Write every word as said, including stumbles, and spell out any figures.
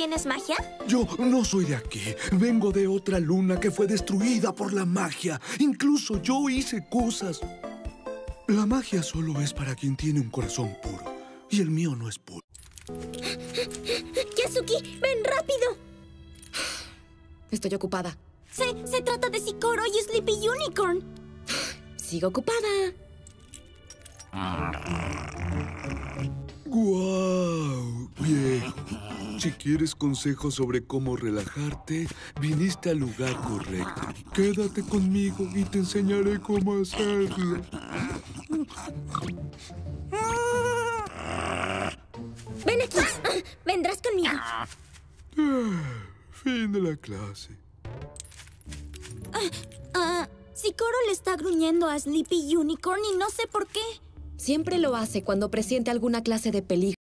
tienes magia? Yo no soy de aquí. Vengo de otra luna que fue destruida por la magia. Incluso yo hice cosas. La magia solo es para quien tiene un corazón puro. Y el mío no es puro. Yasuki, ven rápido. Estoy ocupada. Se, se trata de Zicoro y Sleepy Unicorn. Sigo ocupada. ¡Guau! Viejo, si quieres consejos sobre cómo relajarte, viniste al lugar correcto. Quédate conmigo y te enseñaré cómo hacerlo. Ven aquí. Vendrás conmigo. Ah, fin de la clase. Ah, Zicoro le está gruñendo a Sleepy Unicorn y no sé por qué. Siempre lo hace cuando presiente alguna clase de peligro.